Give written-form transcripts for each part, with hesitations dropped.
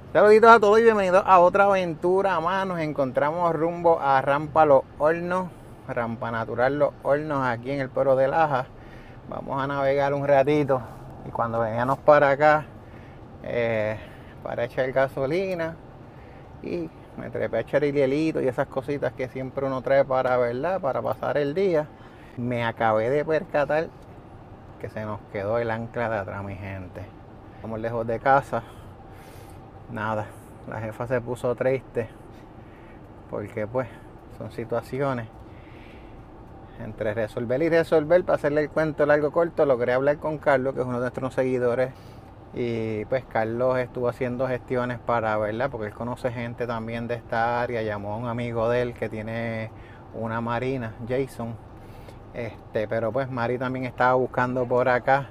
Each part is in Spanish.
Saluditos a todos y bienvenidos a otra aventura más. Nos encontramos rumbo a Rampa Los Hornos, Rampa Natural Los Hornos, aquí en el pueblo de Laja. Vamos a navegar un ratito y cuando veníamos para acá, para echar gasolina y me trepé a echar el hielito y esas cositas que siempre uno trae para, ¿verdad?, para pasar el día. Me acabé de percatar que se nos quedó el ancla de atrás, mi gente. Estamos lejos de casa. Nada, la jefa se puso triste porque pues son situaciones entre resolver y resolver. Para hacerle el cuento largo corto, logré hablar con Carlos, que es uno de nuestros seguidores, y pues Carlos estuvo haciendo gestiones para, ¿verdad?, porque él conoce gente también de esta área. Llamó a un amigo de él que tiene una marina, Jason, pero pues Mari también estaba buscando por acá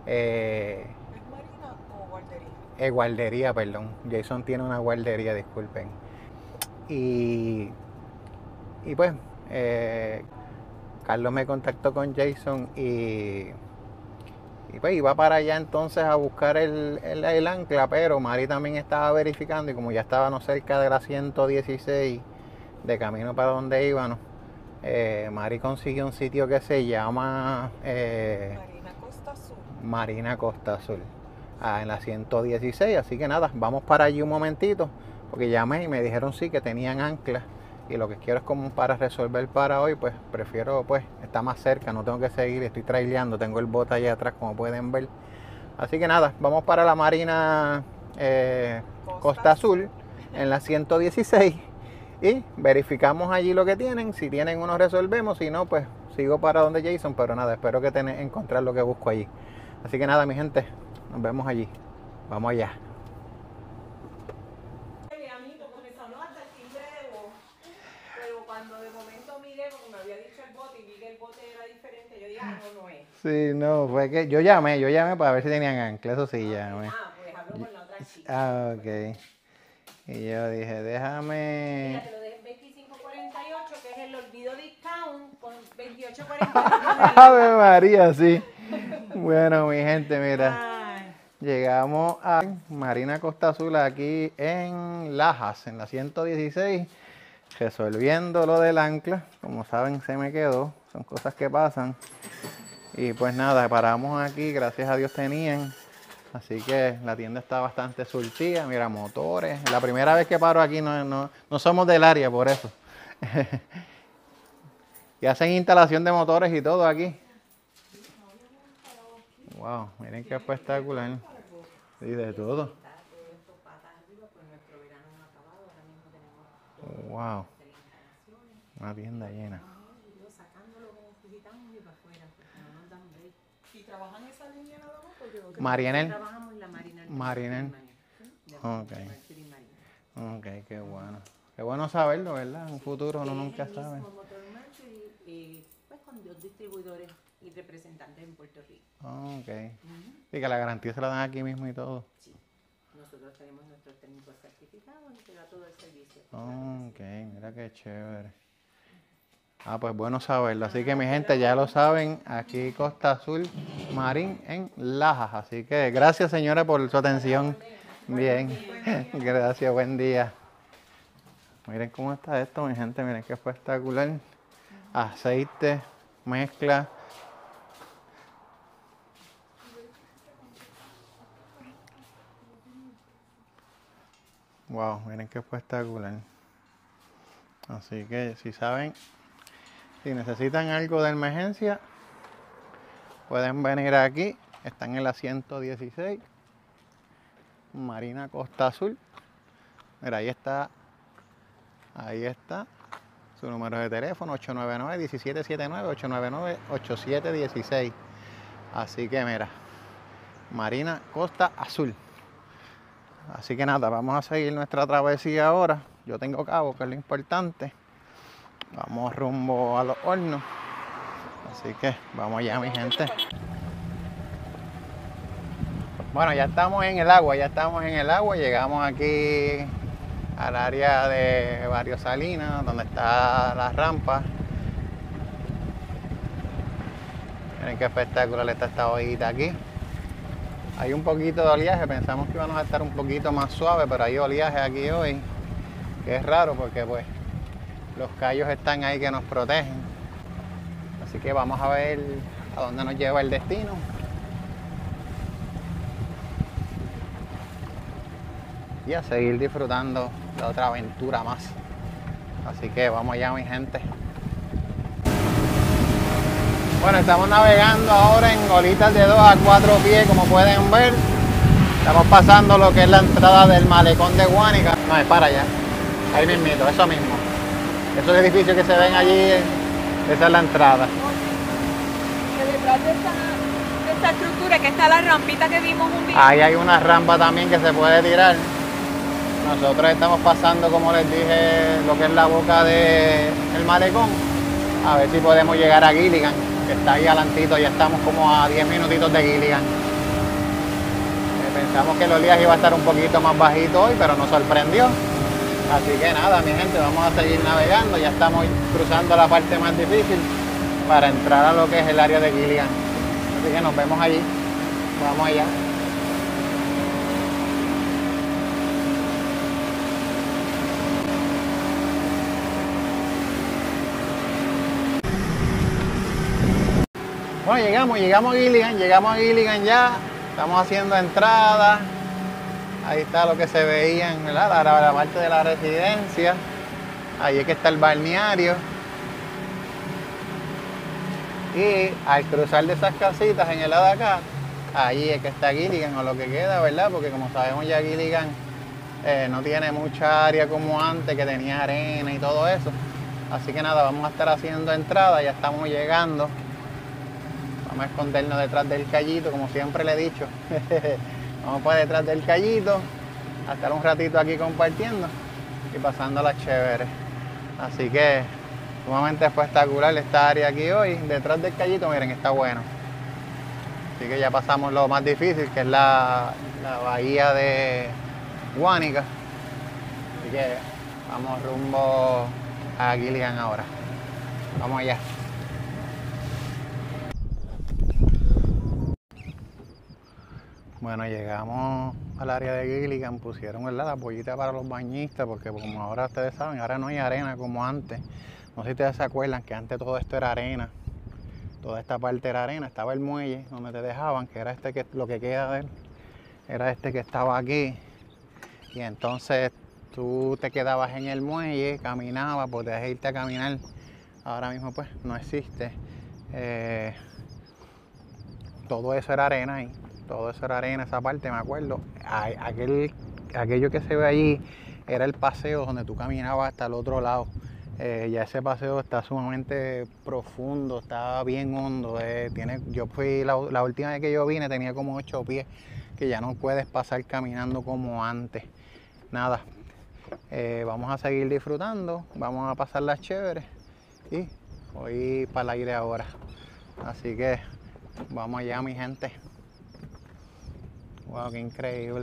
guardería, perdón. Jason tiene una guardería, disculpen. Y, y pues, Carlos me contactó con Jason y pues iba para allá entonces a buscar el ancla, pero Mari también estaba verificando y como ya estábamos cerca de la 116 de camino para donde íbamos, Mari consiguió un sitio que se llama Marina Costa Azul. Marina Costa Azul, en la 116. Así que nada, vamos para allí un momentito, porque llamé y me dijeron sí que tenían anclas. Y lo que quiero es como para resolver para hoy, pues prefiero, pues, está más cerca, no tengo que seguir, estoy traileando, tengo el bote allá atrás como pueden ver. Así que nada, vamos para la Marina Costa Azul en la 116 y verificamos allí lo que tienen. Si tienen uno resolvemos, si no pues sigo para donde Jason, pero nada, espero que encontrar lo que busco allí. Así que nada, mi gente, nos vemos allí. Vamos allá. A mí porque me sonó hasta el timbre de voz. Pero cuando de momento miré, porque me había dicho el bote y vi que el bote era diferente, yo dije, no, no es. Sí, no, fue que yo llamé para ver si tenían ancla, eso sí llamé. Pues hablo con la otra chica. Ok. Y yo dije, déjame. Mira, te lo dejé en 25.48, que es el olvido discount, con 28.48. Ave María, sí. Bueno, mi gente, mira. Ay. Llegamos a Marina Costa Azul aquí en Lajas, en la 116, resolviendo lo del ancla. Como saben, se me quedó, son cosas que pasan. Y pues nada, paramos aquí, gracias a Dios tenían. Así que la tienda está bastante surtida, mira, motores. La primera vez que paro aquí, no somos del área, por eso. Y hacen instalación de motores y todo aquí. Wow, miren qué espectacular. Sí, de todo. Wow, una tienda llena. ¿Y trabajan esa línea nada más? Porque Marianel. trabajamos la Marina. Marinel. Ok. Ok, qué bueno. Qué bueno saberlo, ¿verdad? En un futuro uno nunca sabe. Pues con dos distribuidores y representantes en Puerto Rico. Ok. Y que la garantía se la dan aquí mismo y todo. Sí. Nosotros tenemos nuestros técnicos certificados y te da todo el servicio. Ok, mira qué chévere. Pues bueno saberlo. Así que mi gente ya lo saben, aquí Costa Azul Marín en Lajas. Así que gracias, señora, por su atención. Bien, gracias, buen día. Miren cómo está esto, mi gente, miren qué espectacular. Aceite, mezcla. Wow, miren qué espectacular. Así que si saben, si necesitan algo de emergencia, pueden venir aquí. Están en la 116, Marina Costa Azul. Mira, ahí está su número de teléfono, 899-1779, 899-8716. Así que mira, Marina Costa Azul. Así que nada, vamos a seguir nuestra travesía ahora. Yo tengo cabo, que es lo importante. Vamos rumbo a Los Hornos. Así que vamos allá, mi gente. Bueno, ya estamos en el agua, llegamos aquí al área de Barrio Salinas, donde está la rampa. Miren qué espectacular está esta ollita aquí. Hay un poquito de oleaje, pensamos que íbamos a estar un poquito más suave, pero hay oleaje aquí hoy, que es raro porque pues los cayos están ahí que nos protegen. Así que vamos a ver a dónde nos lleva el destino. Y a seguir disfrutando de otra aventura más. Así que vamos allá, mi gente. Bueno, estamos navegando ahora en olitas de 2 a 4 pies, como pueden ver. Estamos pasando lo que es la entrada del malecón de Guánica. No, es para allá. Ahí mismito, eso mismo. Esos edificios que se ven allí, esa es la entrada. Que detrás de esta estructura que está la rampita que vimos un día. Ahí hay una rampa también que se puede tirar. Nosotros estamos pasando, como les dije, lo que es la boca del malecón. A ver si podemos llegar a Gilligan, que está ahí adelantito. Ya estamos como a 10 minutitos de Gilligan. Pensamos que el oleaje iba a estar un poquito más bajito hoy, pero nos sorprendió. Así que nada, mi gente, vamos a seguir navegando. Ya estamos cruzando la parte más difícil para entrar a lo que es el área de Gilligan. Así que nos vemos allí. Vamos allá. Bueno, llegamos a Gilligan ya. Estamos haciendo entrada. Ahí está lo que se veía en la parte de la residencia. Ahí es que está el balneario. Y al cruzar de esas casitas en el lado de acá, ahí es que está Gilligan, o lo que queda, ¿verdad? Porque como sabemos ya Gilligan no tiene mucha área como antes, que tenía arena y todo eso. Así que nada, vamos a estar haciendo entrada, ya estamos llegando. Vamos a escondernos detrás del callito, como siempre le he dicho. Vamos por detrás del callito, a estar un ratito aquí compartiendo y pasándola chévere. Así que sumamente espectacular esta área aquí hoy. Detrás del callito, miren, está bueno. Así que ya pasamos lo más difícil, que es la bahía de Guánica. Así que vamos rumbo a Gilligan ahora. Vamos allá. Bueno, llegamos al área de Gilligan, pusieron, ¿verdad?, la pollita para los bañistas, porque como ahora ustedes saben, ahora no hay arena como antes. No sé si ustedes se acuerdan que antes todo esto era arena, toda esta parte era arena, estaba el muelle donde te dejaban, que era este, que lo que queda de él, era este que estaba aquí, y entonces tú te quedabas en el muelle, caminabas, podías irte a caminar. Ahora mismo pues no existe, todo eso era arena ahí. Todo eso era arena, esa parte, me acuerdo. Aquello que se ve allí era el paseo donde tú caminabas hasta el otro lado. Ya ese paseo está sumamente profundo, está bien hondo. Yo fui la última vez que yo vine tenía como 8 pies, que ya no puedes pasar caminando como antes. Nada, vamos a seguir disfrutando, vamos a pasarlas chéveres y voy para el aire ahora. Así que vamos allá, mi gente. Wow, qué increíble.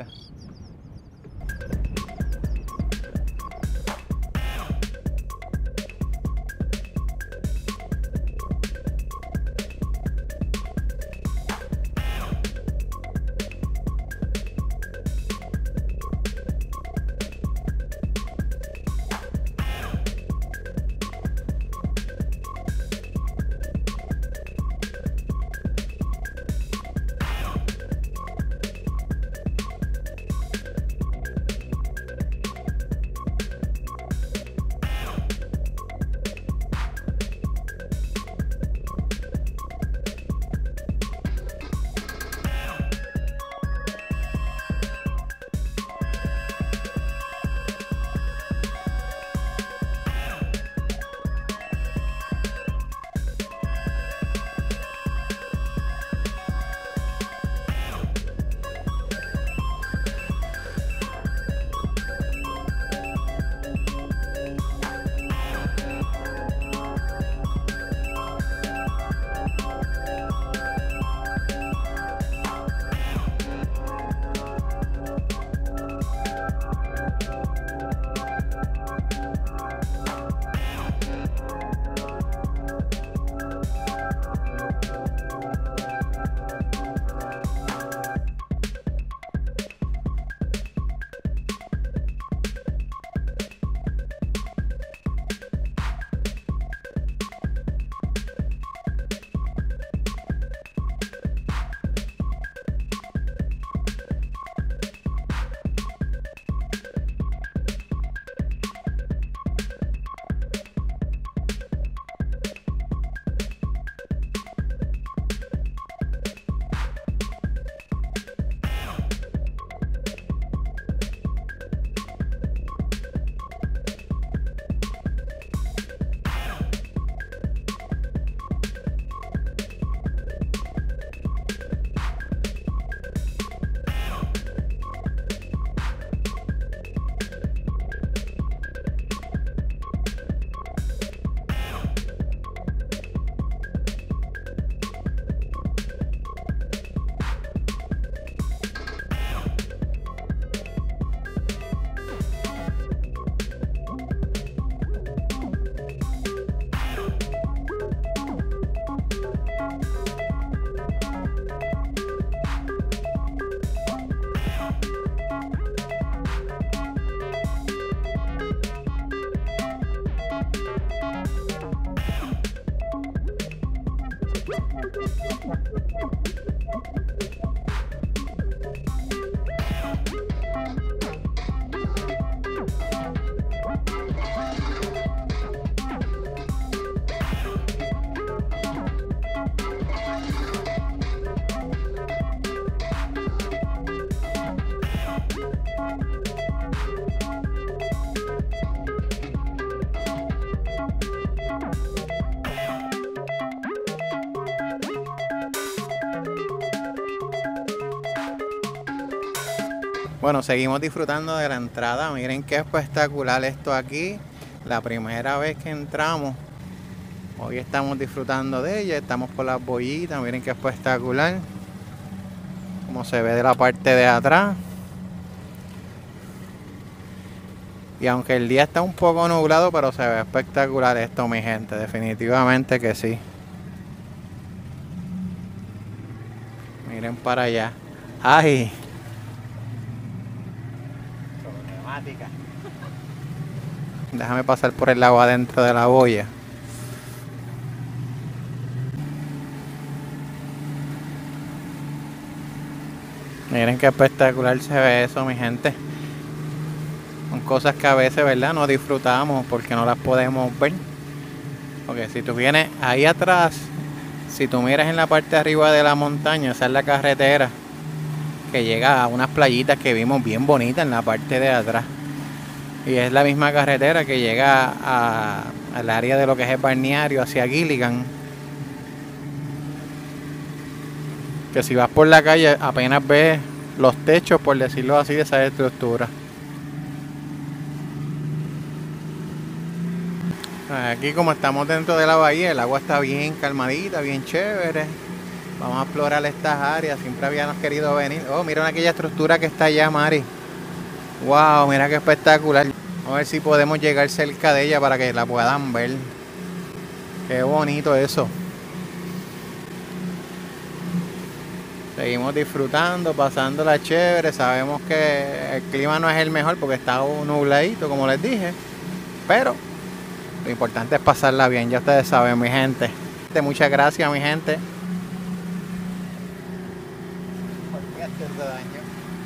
Bueno, seguimos disfrutando de la entrada. Miren qué espectacular esto aquí. La primera vez que entramos. Hoy estamos disfrutando de ella. Estamos por las boyitas. Miren qué espectacular. Como se ve de la parte de atrás. Y aunque el día está un poco nublado, pero se ve espectacular esto, mi gente. Definitivamente que sí. Miren para allá. ¡Ay! Problemática. Déjame pasar por el agua adentro de la boya. Miren qué espectacular se ve eso, mi gente. Son cosas que a veces, ¿verdad?, no disfrutamos porque no las podemos ver. Porque si tú vienes ahí atrás, si tú miras en la parte de arriba de la montaña, esa es la carretera que llega a unas playitas que vimos bien bonitas en la parte de atrás. Y es la misma carretera que llega al área de lo que es el balneario hacia Gilligan. Que si vas por la calle apenas ves los techos, por decirlo así, de esa estructura. Aquí como estamos dentro de la bahía, el agua está bien calmadita, bien chévere. Vamos a explorar estas áreas, siempre habíamos querido venir. Oh, mira aquella estructura que está allá, Mari. Wow, mira qué espectacular. Vamos a ver si podemos llegar cerca de ella para que la puedan ver. Qué bonito eso. Seguimos disfrutando, pasándola chévere. Sabemos que el clima no es el mejor porque está nubladito, como les dije. Pero lo importante es pasarla bien, ya ustedes saben, mi gente. Muchas gracias, mi gente. ¿Por qué hace ese daño?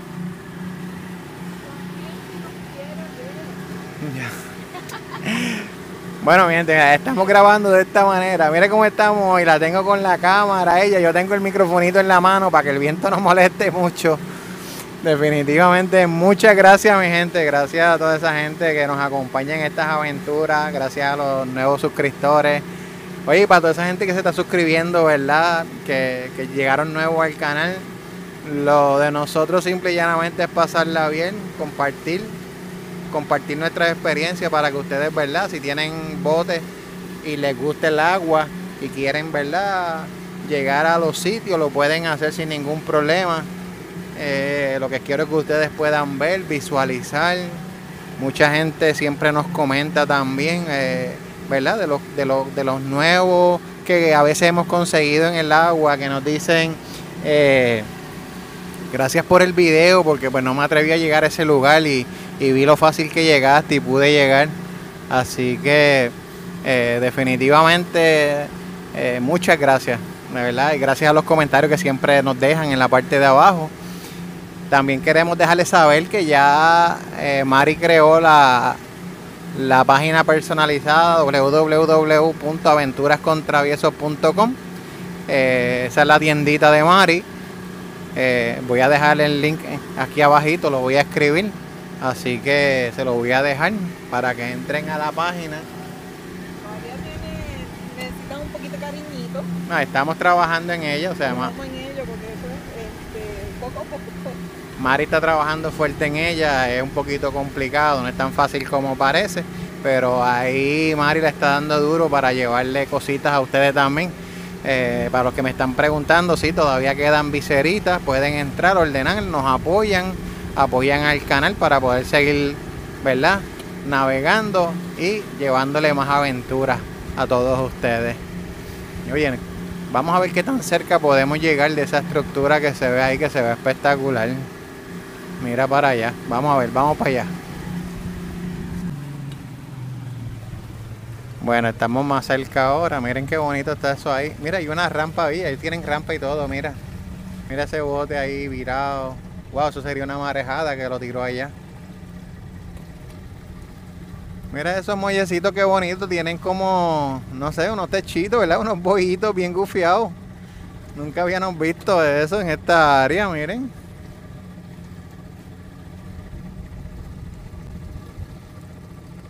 Bueno, mi gente, estamos grabando de esta manera. Mire cómo estamos y la tengo con la cámara ella. Yo tengo el microfonito en la mano para que el viento no moleste mucho. Definitivamente, muchas gracias, mi gente. Gracias a toda esa gente que nos acompaña en estas aventuras. Gracias a los nuevos suscriptores. Oye, para toda esa gente que se está suscribiendo, ¿verdad? Que llegaron nuevos al canal. Lo de nosotros simple y llanamente es pasarla bien, compartir nuestras experiencias para que ustedes, ¿verdad? Si tienen botes y les gusta el agua y quieren, ¿verdad?, llegar a los sitios, lo pueden hacer sin ningún problema. Lo que quiero es que ustedes puedan ver, visualizar. Mucha gente siempre nos comenta también, ¿verdad?, de los nuevos que a veces hemos conseguido en el agua, que nos dicen gracias por el video, porque pues no me atreví a llegar a ese lugar y vi lo fácil que llegaste y pude llegar. Así que definitivamente muchas gracias, de verdad, y gracias a los comentarios que siempre nos dejan en la parte de abajo. También queremos dejarles saber que ya Mari creó la página personalizada www.aventurascontraviesos.com. Esa es la tiendita de Mari. Voy a dejar el link aquí abajito, lo voy a escribir. Así que se lo voy a dejar para que entren a la página. Todavía necesitan un poquito de cariñito. Estamos trabajando en ello. O sea, Estamos en ello porque eso es poco a poco. Mari está trabajando fuerte en ella. Es un poquito complicado, no es tan fácil como parece. Pero ahí Mari le está dando duro para llevarle cositas a ustedes también. Para los que me están preguntando, sí, todavía quedan viseritas. Pueden entrar, ordenar, nos apoyan al canal para poder seguir, ¿verdad?, navegando y llevándole más aventuras a todos ustedes. Y oye, vamos a ver qué tan cerca podemos llegar de esa estructura que se ve ahí, que se ve espectacular. Mira para allá, vamos a ver, vamos para allá. Bueno, estamos más cerca ahora. Miren qué bonito está eso ahí. Mira, hay una rampa ahí, ahí tienen rampa y todo, mira. Mira ese bote ahí virado. Wow, eso sería una marejada que lo tiró allá. Mira esos muellecitos, qué bonitos. Tienen como, no sé, unos techitos, ¿verdad? Unos bojitos bien gufiados. Nunca habíamos visto eso en esta área, miren.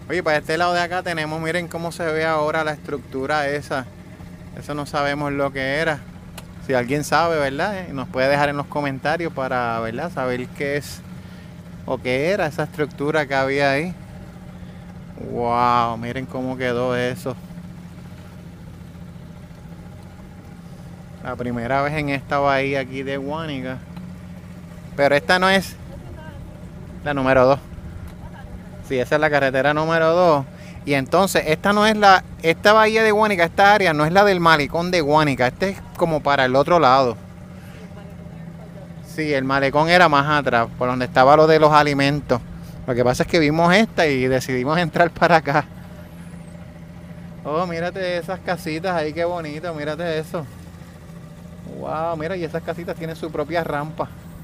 Oye, para este lado de acá tenemos, miren cómo se ve ahora la estructura esa. Eso no sabemos lo que era. Si alguien sabe, ¿verdad? Nos puede dejar en los comentarios para, ¿verdad? Saber qué es o qué era esa estructura que había ahí. Wow, miren cómo quedó eso. La primera vez en esta bahía aquí de Guánica. Pero esta no es la número 2. Sí, esa es la carretera número 2. Y entonces, esta no es esta bahía de Guánica, esta área no es la del malecón de Guánica. Este es como para el otro lado. Sí, el malecón era más atrás, por donde estaba lo de los alimentos. Lo que pasa es que vimos esta y decidimos entrar para acá. Oh, mírate esas casitas ahí, qué bonito, mírate eso. Wow, mira, y esas casitas tienen su propia rampa.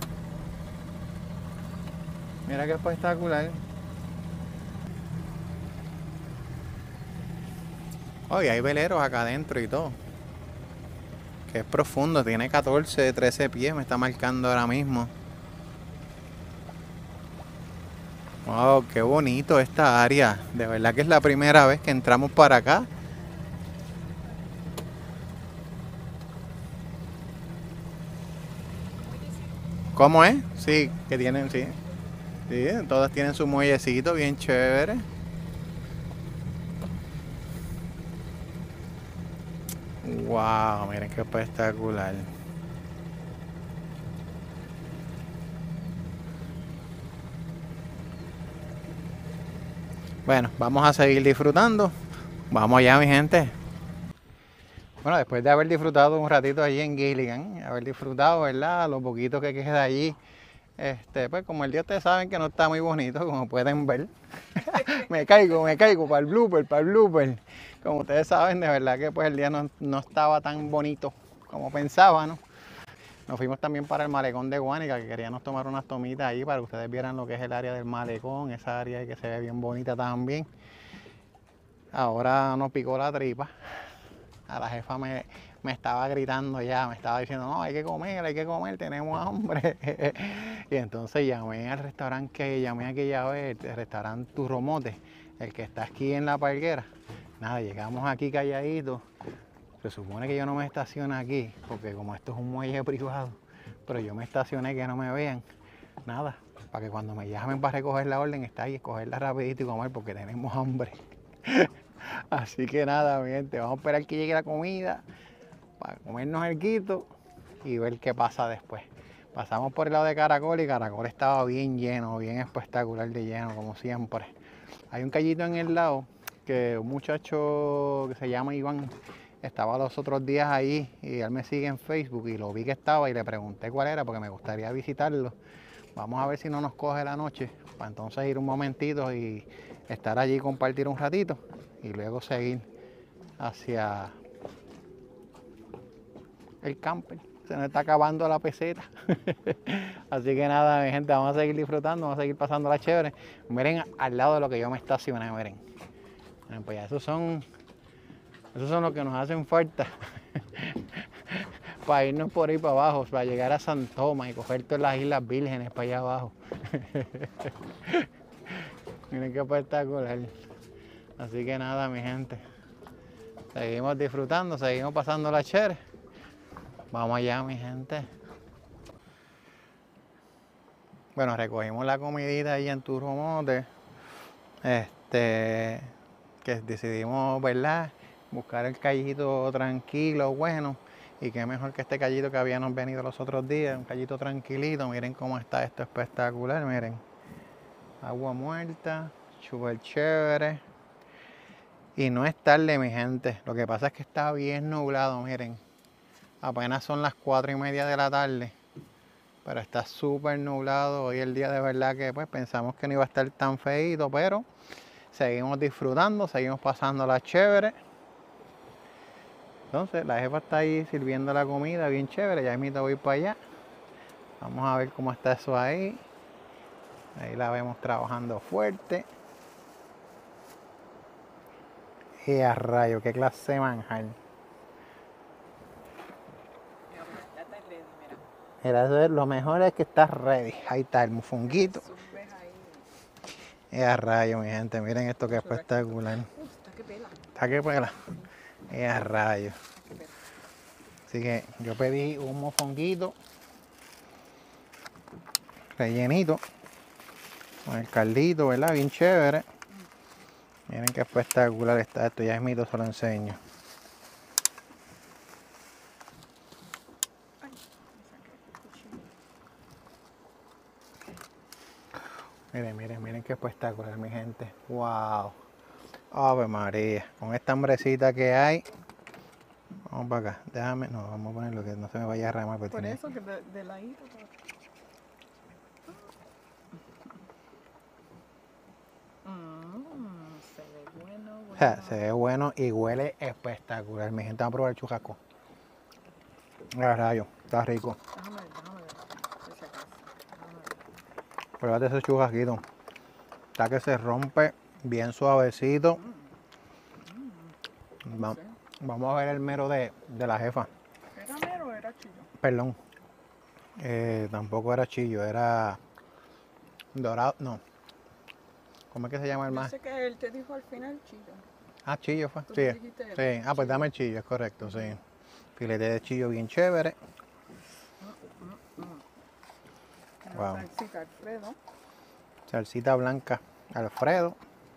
Mira qué espectacular. Oh, y hay veleros acá adentro y todo. Que es profundo, tiene 14, 13 pies, me está marcando ahora mismo. Wow, qué bonito esta área. De verdad que es la primera vez que entramos para acá. ¿Cómo es? Sí, que tienen, sí. Sí, todas tienen su muellecito bien chévere. Wow, miren qué espectacular. Bueno, vamos a seguir disfrutando. Vamos allá, mi gente. Bueno, después de haber disfrutado un ratito allí en Gilligan, haber disfrutado, ¿verdad? Lo poquito que queda allí. Pues como el día ustedes saben que no está muy bonito, como pueden ver. me caigo para el blooper, para el blooper. Como ustedes saben, de verdad que pues el día no estaba tan bonito como pensaba, ¿no? Nos fuimos también para el malecón de Guánica, que queríamos tomar unas tomitas ahí para que ustedes vieran lo que es el área del malecón, esa área que se ve bien bonita también. Ahora nos picó la tripa. A la jefa me estaba gritando ya, me estaba diciendo, no, hay que comer, tenemos hambre. Y entonces llamé al restaurante que llamé aquella vez, el restaurante Turromote, el que está aquí en La Parguera. Nada, llegamos aquí calladitos. Se supone que yo no me estaciono aquí, porque como esto es un muelle privado, pero yo me estacioné que no me vean. Nada, para que cuando me llamen para recoger la orden, está ahí, escogerla rapidito y comer, porque tenemos hambre. Así que nada, mi gente, vamos a esperar que llegue la comida para comernos el quito y ver qué pasa después. Pasamos por el lado de Caracol y Caracol estaba bien lleno, bien espectacular de lleno, como siempre. Hay un callito en el lado que un muchacho que se llama Iván estaba los otros días ahí y él me sigue en Facebook y lo vi que estaba y le pregunté cuál era porque me gustaría visitarlo. Vamos a ver si no nos coge la noche para entonces ir un momentito y estar allí y compartir un ratito y luego seguir hacia el camper. Se nos está acabando la peseta. Así que nada, mi gente, vamos a seguir disfrutando, vamos a seguir pasando la chévere. Miren al lado de lo que yo me estacioné, miren. Miren, pues ya esos son los que nos hacen falta. Para irnos por ahí para abajo, para llegar a San Tomás y coger todas las Islas Vírgenes para allá abajo. Miren qué espectacular. Así que nada, mi gente. Seguimos disfrutando, seguimos pasando la chévere. Vamos allá, mi gente. Bueno, recogimos la comidita ahí en Turromote. Que decidimos, ¿verdad? Buscar el callito tranquilo, bueno. Y qué mejor que este callito que habíamos venido los otros días. Un callito tranquilito. Miren cómo está esto espectacular, miren. Agua muerta, súper chévere. Y no es tarde, mi gente. Lo que pasa es que está bien nublado, miren. Apenas son las 4:30 de la tarde. Pero está súper nublado. Hoy el día de verdad que pues pensamos que no iba a estar tan feíto, pero seguimos disfrutando, seguimos pasando la chévere. Entonces la jefa está ahí sirviendo la comida bien chévere. Ya mismo voy para allá. Vamos a ver cómo está eso ahí. Ahí la vemos trabajando fuerte. Y a rayo, qué clase de manjar. Mira, eso es, lo mejor es que está ready. Ahí está el mofonguito. A rayo, mi gente, miren esto que espectacular. Está que pela. ¿Está que pela? A rayo. Está que pela. Así que yo pedí un mofonguito rellenito con el caldito, ¿verdad? Bien chévere. Miren qué espectacular está esto. Ya es mito, se lo enseño. Ay, me saqué el cuchillo. Miren, miren, miren qué espectacular, mi gente. Wow. Ave María. Con esta hambrecita que hay. Vamos para acá. Déjame. No, vamos a ponerlo que no se me vaya a derramar. Por eso que de ladito. Se ve bueno, bueno. Se ve bueno y huele espectacular. Mi gente va a probar el churrasco. A rayo. Está rico. Déjame ver, por si acaso. Déjame ver. Pruébate ese churrasquito. Está que se rompe bien suavecito. No sé. Vamos a ver el mero de la jefa. ¿Era mero o era chillo? Perdón. Tampoco era chillo, era dorado. No. ¿Cómo es que se llama el Yo más? sé que él te dijo al final chillo. Ah, chillo fue. Tú Sí. me dijiste Sí. Ah, pues chillo. dame el chillo, es correcto, sí. Filete de chillo bien chévere. Una Wow. salsita Alfredo. Salsita blanca Alfredo.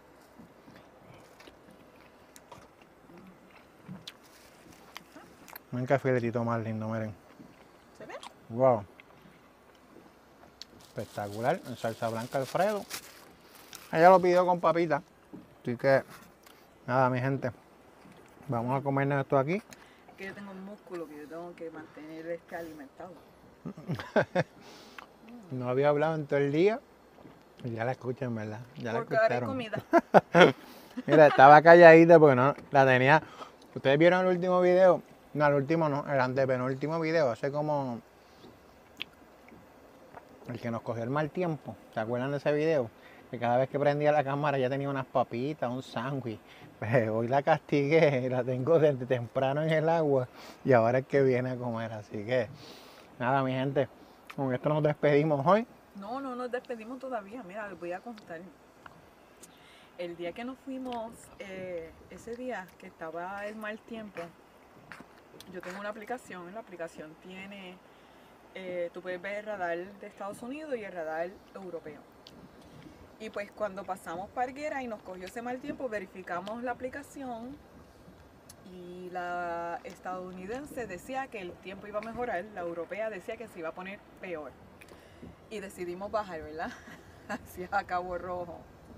Miren qué filetito más lindo, miren. ¿Se ve? Wow. Espectacular. En salsa blanca Alfredo. Ella lo pidió con papita. Así que, nada, mi gente. Vamos a comernos esto aquí. Que yo tengo un músculo que yo tengo que mantener alimentado. No había hablado en todo el día. Y ya la escuchan, ¿verdad? Ya la Porque ahora hay escucharon. comida. Mira, estaba calladita porque no la tenía. ¿Ustedes vieron el último video? No, el último no, el antepenúltimo video. Hace como el que nos cogió el mal tiempo. ¿Se acuerdan de ese video? Que cada vez que prendía la cámara ya tenía unas papitas, un sándwich. Pues hoy la castigué, la tengo desde temprano en el agua y ahora es que viene a comer. Así que, nada, mi gente, con esto nos despedimos hoy. No, no nos despedimos todavía. Mira, les voy a contar. El día que nos fuimos, ese día que estaba el mal tiempo, yo tengo una aplicación. La aplicación tiene, tú puedes ver el radar de Estados Unidos y el radar europeo. Y pues cuando pasamos Parguera y nos cogió ese mal tiempo, verificamos la aplicación y la estadounidense decía que el tiempo iba a mejorar, la europea decía que se iba a poner peor. Y decidimos bajar, ¿verdad? Hacia Cabo Rojo.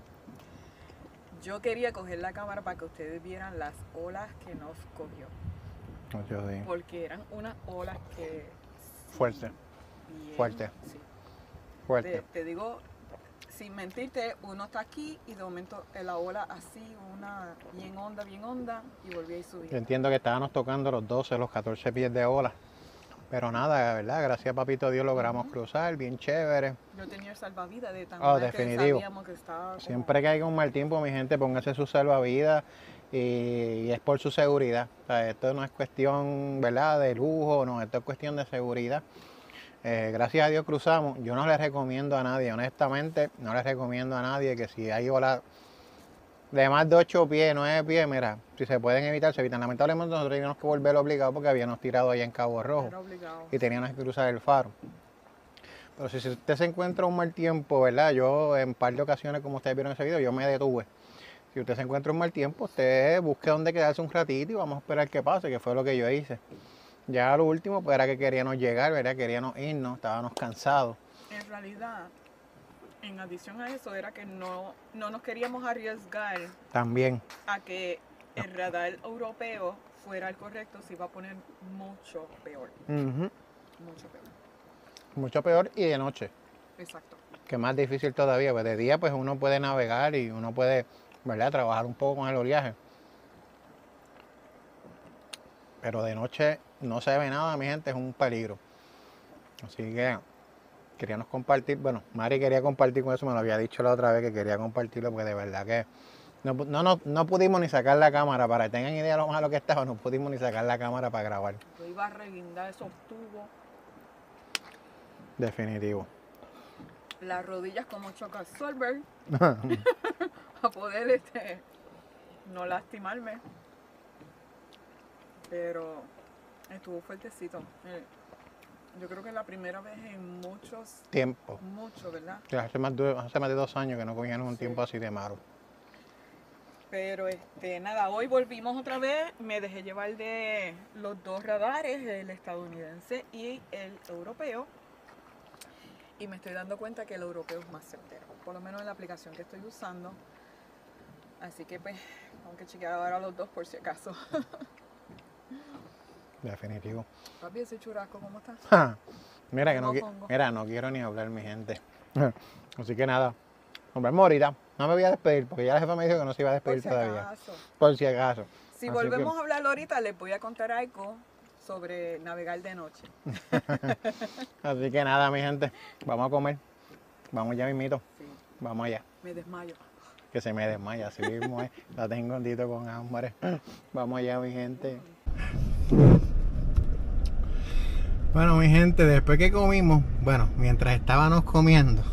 Yo quería coger la cámara para que ustedes vieran las olas que nos cogió. No, yo sí. Porque eran unas olas que... Fuerte, bien, fuerte, sí. fuerte. Te digo, sin mentirte, uno está aquí y de momento la ola así, una bien honda, y volví a ir Yo subiendo. entiendo que estábamos tocando los 12, los 14 pies de ola. Pero nada, ¿verdad? Gracias a Papito Dios logramos cruzar, bien chévere. Yo tenía el salvavidas de tan Oh, mal que definitivo. sabíamos que estaba como... Siempre que haya un mal tiempo, mi gente, póngase su salvavidas y es por su seguridad. O sea, esto no es cuestión, ¿verdad?, de lujo, no, esto es cuestión de seguridad. Gracias a Dios cruzamos. Yo no les recomiendo a nadie, honestamente, no les recomiendo a nadie que si hay olas de más de 8 pies, 9 pies, mira, si se pueden evitar, se evitan. Lamentablemente nosotros teníamos que volver obligado porque habíamos tirado allá en Cabo Rojo Era obligado. y teníamos que cruzar el faro. Pero si usted se encuentra un mal tiempo, ¿verdad? Yo en un par de ocasiones, como ustedes vieron en ese video, yo me detuve. Si usted se encuentra un mal tiempo, usted busque dónde quedarse un ratito y vamos a esperar que pase, que fue lo que yo hice. Ya lo último, pues era que queríamos llegar, ¿verdad? Queríamos irnos, estábamos cansados. En realidad, en adición a eso, era que no nos queríamos arriesgar También, a que el radar europeo fuera el correcto, se iba a poner mucho peor. Mucho peor. mucho peor y de noche, Exacto. que es más difícil todavía. Pues de día, pues uno puede navegar y uno puede, ¿verdad?, trabajar un poco con el oleaje. Pero de noche no se ve nada, mi gente, es un peligro. Así que queríamos compartir, bueno, Mari quería compartir con eso, me lo había dicho la otra vez que quería compartirlo, porque de verdad que no pudimos ni sacar la cámara, para que tengan idea de lo malo que estaba, no pudimos ni sacar la cámara para grabar. Yo iba a reguindar esos tubos. Definitivo. las rodillas como Shock Absorber a poder no lastimarme. Pero estuvo fuertecito. Yo creo que es la primera vez en muchos tiempo. Mucho, ¿verdad? Sí, hace más de 2 años que no cogían un Sí. tiempo así de malo. Pero nada, hoy volvimos otra vez, me dejé llevar de los dos radares, el estadounidense y el europeo. Y me estoy dando cuenta que el europeo es más certero, por lo menos en la aplicación que estoy usando. Así que pues, tengo que chequear ahora los dos por si acaso. Definitivo. Papi, ese churrasco, ¿cómo está? Mira, que no quiero ni hablar, mi gente. Así que nada, nos vemos ahorita. No me voy a despedir porque ya la jefa me dijo que no se iba a despedir todavía. Por si acaso. Si Así volvemos que... a hablar ahorita, les voy a contar algo sobre navegar de noche. Así que nada, mi gente, vamos a comer. Vamos ya mismito. Sí. Vamos allá. Me desmayo. Que se me desmaya, así mismo es. La tengo Dito con hambre. Vamos allá, mi gente. Bueno, mi gente, después que comimos, bueno, mientras estábamos comiendo,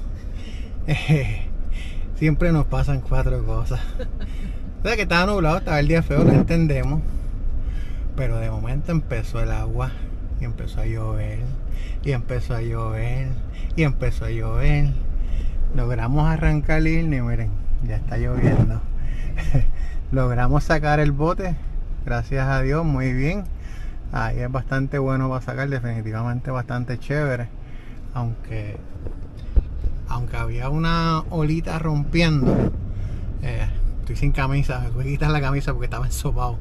siempre nos pasan 4 cosas. O sea que estaba nublado, estaba el día feo, lo entendemos. Pero de momento empezó el agua y empezó a llover, y empezó a llover, y empezó a llover. Logramos arrancar el irnos y miren, ya está lloviendo. Logramos sacar el bote, gracias a Dios, muy bien. Ahí es bastante bueno para sacar, definitivamente bastante chévere. Aunque había una olita rompiendo. Estoy sin camisa, me voy a quitar la camisa porque estaba ensopado.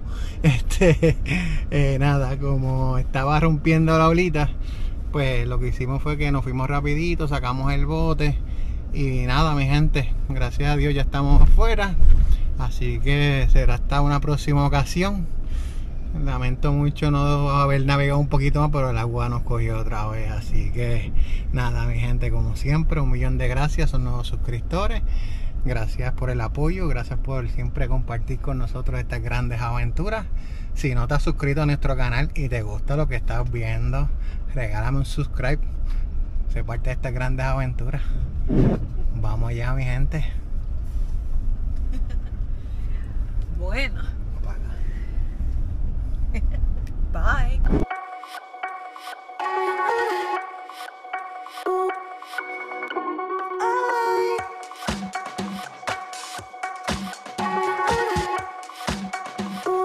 Nada, como estaba rompiendo la olita, pues lo que hicimos fue que nos fuimos rapidito, sacamos el bote. Y nada, mi gente, gracias a Dios ya estamos afuera. Así que será hasta una próxima ocasión. Lamento mucho no haber navegado un poquito más, pero el agua nos cogió otra vez. Así que nada, mi gente, como siempre, 1.000.000 de gracias a los nuevos suscriptores. Gracias por el apoyo, gracias por siempre compartir con nosotros estas grandes aventuras. Si no te has suscrito a nuestro canal y te gusta lo que estás viendo, regálame un subscribe. Sé parte de estas grandes aventuras. Vamos allá, mi gente.